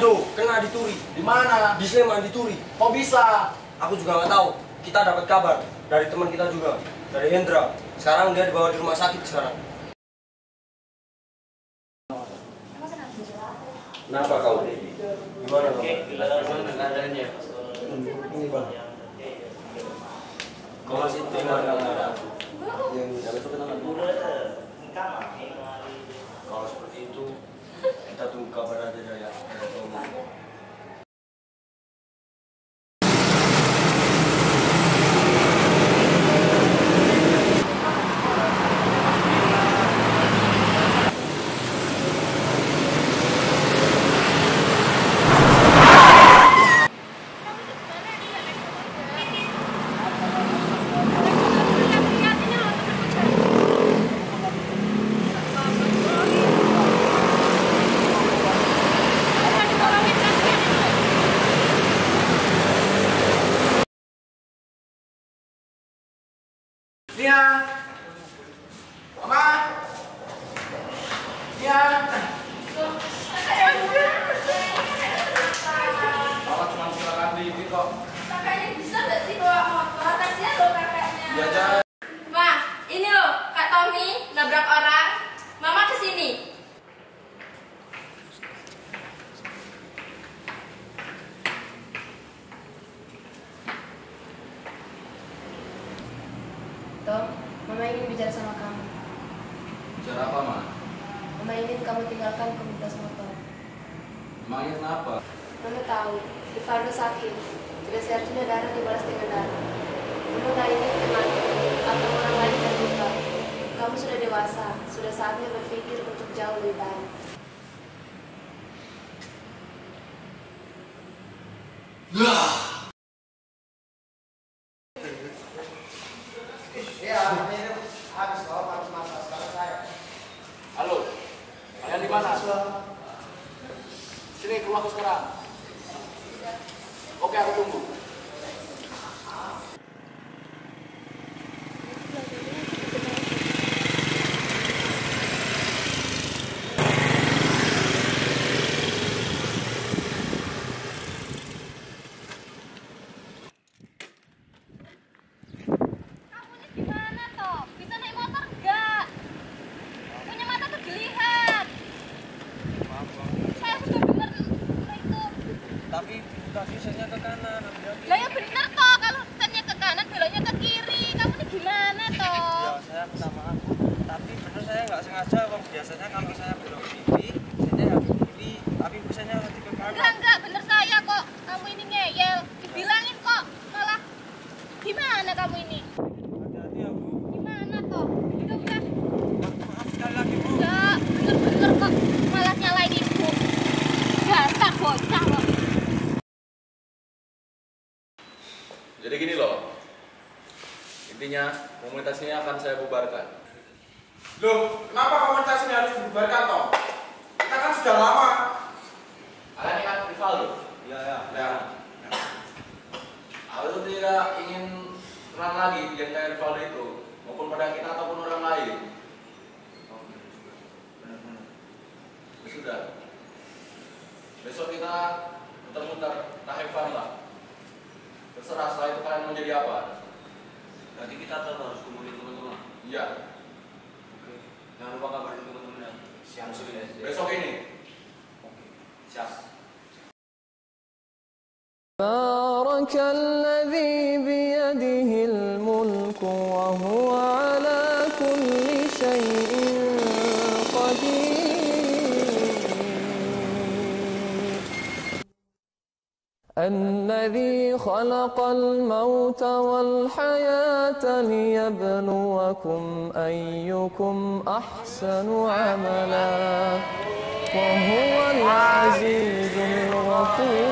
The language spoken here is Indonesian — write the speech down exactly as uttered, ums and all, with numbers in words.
Loh, kena dituri. Di mana? Di Sleman dituri. Kok bisa? Aku juga nggak tahu. Kita dapat kabar dari teman kita juga, dari Hendra. Sekarang dia dibawa di rumah sakit sekarang. Kenapa kau? Gimana kau? Gimana keadaannya? Ini bang. Kau masih terima dengan yang besok kenapa? Kalau seperti itu, kita tunggu kabar aja dari ya. Nia, Mama, Nia. Mama cuma silakan dikit kok. Kakaknya bisa nggak sih bawa motor? Kasihan loh kakaknya. Iya aja. Ma, ini loh Kak Tommy nabrak orang. Mama kesini. Tom, Mama ingin bicara sama kamu. Bicara apa, Ma? Mama ingin kamu tinggalkan komunitas motor. Emangnya kenapa? Mama tahu, Rivaldo sakit. Tidak seharusnya darah dibalas dengan darah. Mama tak ingin teman atau orang lain terluka. Kamu sudah dewasa, sudah saatnya berpikir untuk jauh lebih baik. Iya, ini habis loh, habis masa sekarang saya. Halo, kalian di mana? Sini ke rumahku sekarang. Oke, aku tunggu. Tapi buka visanya ke kanan. Lah ya bener toh, kalau sennya ke kanan beloknya ke kiri. Kamu ini gimana toh? Ya saya minta maaf. Tapi bener saya nggak sengaja. Bang. Biasanya kalau saya belok kiri, saya harus kiri. Tapi visanya nanti ke kanan. Enggak enggak, bener saya kok. Kamu ini ngeyel. Dibilangin kok, malah gimana kamu ini? Hati-hati ya Bu. Gimana toh? Udah udah. Maaf sekali lagi Bu. Enggak, bener-bener kok malah nyalain ibu. Dasar bocah loh. Jadi gini loh, intinya komunitas ini akan saya bubarkan. Loh, kenapa komunitas ini harus dibubarkan, Tom? Kita kan sudah lama. Kalian ingat Rivaldo? Ya ya. Ya. Aku tidak ingin terang lagi yang kayak Rivaldo itu, maupun pada kita ataupun orang lain. Ya sudah. Besok kita muter-muter, tak have fun lah. Terserah setelah itu kalian mau jadi apa. Berarti kita tetap harus kumpulin teman-teman. Iya. Oke. Jangan lupa kabarin teman-teman ya. Siang sudah. Besok ini. Oke. Siap. تبارك الذي بيده الملك وهو على كل شيء قدير الذي خلق الموت والحياة ليبلوكم أيكم أحسن عملا وهو العزيز الغفور